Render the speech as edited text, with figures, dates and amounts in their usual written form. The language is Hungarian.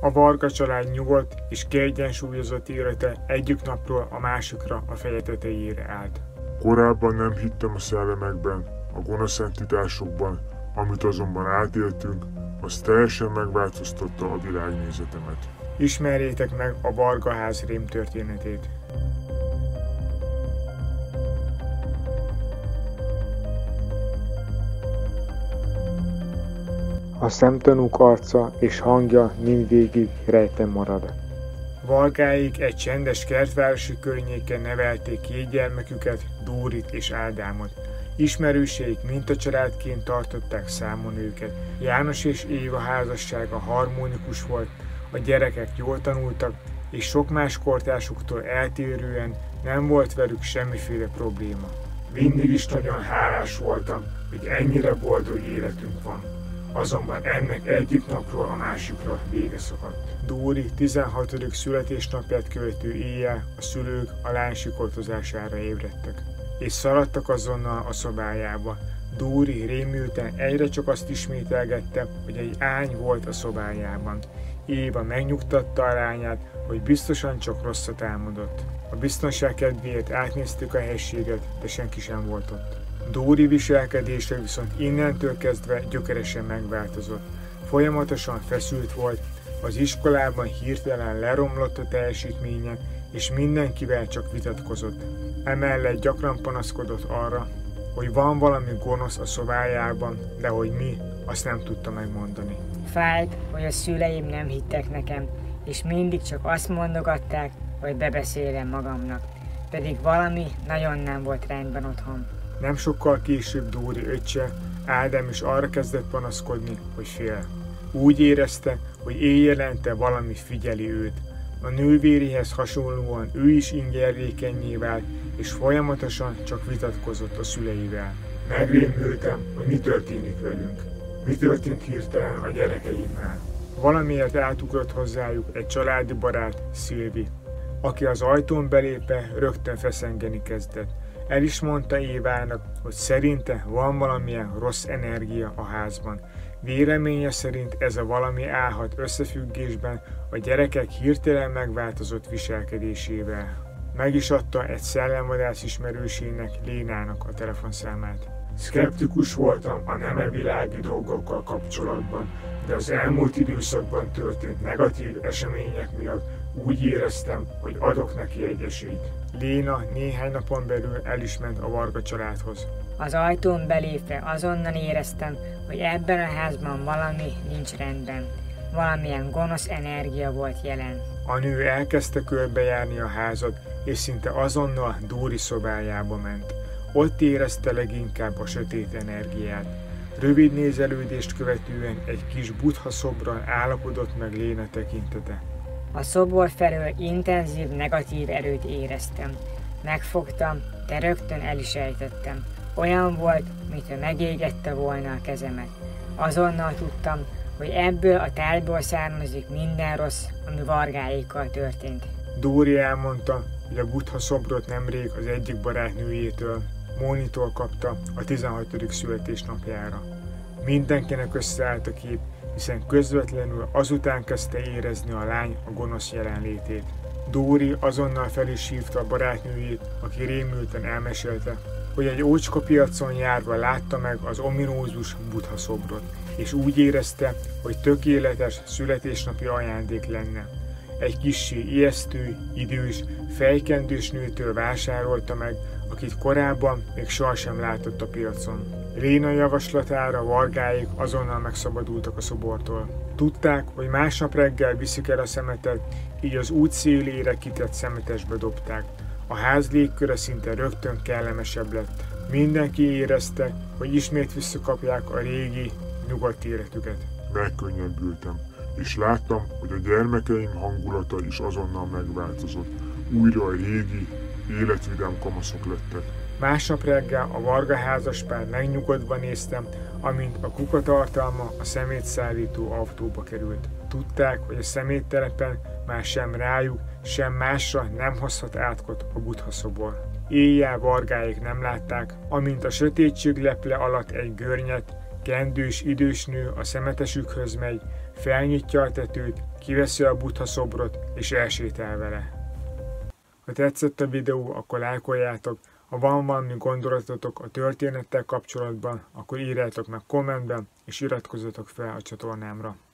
A Varga család nyugodt és kiegyensúlyozott élete egyik napról a másikra a feje tetejére állt. Korábban nem hittem a szellemekben, a gonosz entitásokban, amit azonban átéltünk, az teljesen megváltoztatta a világnézetemet. Ismerjétek meg a Varga ház rémtörténetét. A szemtanúk arca és hangja mindvégig rejten marad. Vargáik egy csendes kertvárosi környéken nevelték két gyermeküket, Dórit és Ádámot. Ismerőseik mintacsaládként tartották számon őket. János és Éva házassága harmonikus volt, a gyerekek jól tanultak, és sok más kortársuktól eltérően nem volt velük semmiféle probléma. Mindig is nagyon hálás voltam, hogy ennyire boldog életünk van. Azonban ennek egyik napról a másikra vége szakadt. Dóri 16. születésnapját követő éjjel a szülők a lány sikoltozására ébredtek, és szaladtak azonnal a szobájába. Dóri rémülten egyre csak azt ismételgette, hogy egy ány volt a szobájában. Éva megnyugtatta a lányát, hogy biztosan csak rosszat álmodott. A biztonság kedvéért átnéztük a helységet, de senki sem volt ott. Dóri viselkedése viszont innentől kezdve gyökeresen megváltozott. Folyamatosan feszült volt, az iskolában hirtelen leromlott a teljesítménye, és mindenkivel csak vitatkozott. Emellett gyakran panaszkodott arra, hogy van valami gonosz a szobájában, de hogy mi, azt nem tudta megmondani. Fájt, hogy a szüleim nem hittek nekem, és mindig csak azt mondogatták, hogy bebeszélem magamnak. Pedig valami nagyon nem volt rendben otthon. Nem sokkal később Dóri öccse, Ádám is arra kezdett panaszkodni, hogy fél. Úgy érezte, hogy éjjelente valami figyeli őt. A nővéréhez hasonlóan ő is ingerlékennyé vált, és folyamatosan csak vitatkozott a szüleivel. Megrémültem, hogy mi történik velünk. Mi történt hirtelen a gyerekeimmel. Valamiért átugrott hozzájuk egy családi barát, Szilvi, aki az ajtón belépve rögtön feszengeni kezdett. El is mondta Évának, hogy szerinte van valamilyen rossz energia a házban. Véleménye szerint ez a valami állhat összefüggésben a gyerekek hirtelen megváltozott viselkedésével. Meg is adta egy szellemvadász ismerősének, Lénának a telefonszámát. Szkeptikus voltam a nemevilági dolgokkal kapcsolatban, de az elmúlt időszakban történt negatív események miatt úgy éreztem, hogy adok neki egy esélyt. Léna néhány napon belül el is ment a Varga családhoz. Az ajtón belépve azonnal éreztem, hogy ebben a házban valami nincs rendben. Valamilyen gonosz energia volt jelen. A nő elkezdte körbejárni a házat, és szinte azonnal Dóri szobájába ment. Ott érezte leginkább a sötét energiát. Rövid nézelődést követően egy kis Buddha szobral állapodott meg Léna tekintete. A szobor felől intenzív negatív erőt éreztem. Megfogtam, de rögtön el is ejtettem. Olyan volt, mintha megégette volna a kezemet. Azonnal tudtam, hogy ebből a tárgyból származik minden rossz, ami Vargáékkal történt. Dóri elmondta, hogy a Buddha szobrot nemrég az egyik barátnőjétől, Mónitól kapta a 16. születésnapjára. Mindenkinek összeállt a kép, hiszen közvetlenül azután kezdte érezni a lány a gonosz jelenlétét. Dóri azonnal fel is hívta a barátnőjét, aki rémülten elmesélte, hogy egy ócska piacon járva látta meg az ominózus Buddha szobrot, és úgy érezte, hogy tökéletes születésnapi ajándék lenne. Egy kissé ijesztő, idős, fejkendős nőtől vásárolta meg, akit korábban még sohasem látott a piacon. Léna javaslatára Vargáék azonnal megszabadultak a szobortól. Tudták, hogy másnap reggel viszik el a szemetet, így az út szélére kitett szemetesbe dobták. A ház légköre szinte rögtön kellemesebb lett. Mindenki érezte, hogy ismét visszakapják a régi, nyugodt életüket. Megkönnyebbültem, és láttam, hogy a gyermekeim hangulata is azonnal megváltozott. Újra a régi, életvidám kamaszok lettek. Másnap reggel a Varga házaspár megnyugodva néztem, amint a kukatartalma a szemétszállító autóba került. Tudták, hogy a szeméttelepen már sem rájuk, sem másra nem hozhat átkot a Buddha szobor. Éjjel Vargáék nem látták, amint a sötétség leple alatt egy görnyet, kendős idős nő a szemetesükhöz megy, felnyitja a tetőt, kiveszi a Buddha szobrot és elsétál vele. Ha tetszett a videó, akkor lájkoljátok, ha van valami gondolatotok a történettel kapcsolatban, akkor írjátok meg kommentben, és iratkozzatok fel a csatornámra.